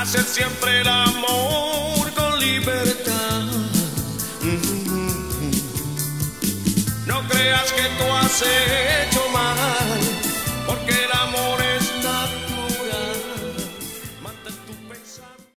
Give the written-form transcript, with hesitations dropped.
hacer siempre el amor con libertad. No creas que tú has hecho